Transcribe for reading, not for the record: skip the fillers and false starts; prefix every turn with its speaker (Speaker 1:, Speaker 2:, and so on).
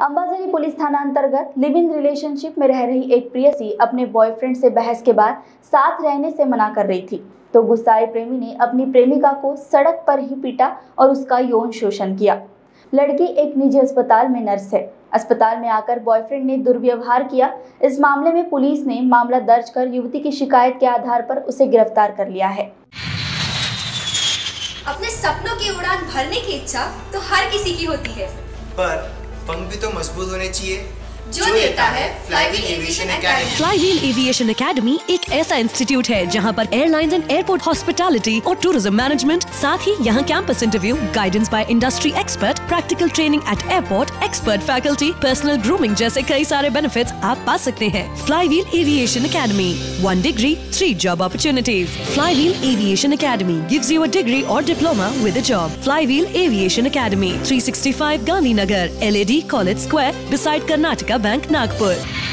Speaker 1: Ambazari police थाना अंतर्गत live in relationship में रह रही एक प्रेयसी अपने बॉयफ्रेंड से बहस के बाद साथ रहने से मना कर रही थी, तो गुस्साए प्रेमी ने अपनी प्रेमिका को सड़क पर ही पीटा और उसका यौन शोषण किया। लड़की एक निजी अस्पताल में नर्स है। अस्पताल में आकर बॉयफ्रेंड ने दुर्व्यवहार किया। इस मामले में पुलिस ने मामला दर्ज कर युवती की शिकायत के आधार पर उसे गिरफ्तार कर लिया है।
Speaker 2: अपने सपनों की उड़ान भरने की इच्छा तो हर किसी की होती है,
Speaker 3: पर पंख भी तो मजबूत होने चाहिए
Speaker 2: जो देता है flywheel aviation academy.
Speaker 4: Flywheel aviation academy एक ऐसा इंस्टीट्यूट है जहां पर एयरलाइंस एंड एयरपोर्ट हॉस्पिटैलिटी और टूरिज्म मैनेजमेंट, साथ ही यहां campus interview, guidance by industry expert, practical training at airport, expert faculty, personal grooming जैसे कई सारे बेनिफिट्स आप पा सकते हैं। Flywheel aviation academy, 1 degree, 3 job opportunities. Flywheel Aviation Academy gives you a degree or diploma with a job. Flywheel Aviation Academy, 365 Gandhinagar, LAD College Square, beside Karnataka Bank, Nagpur.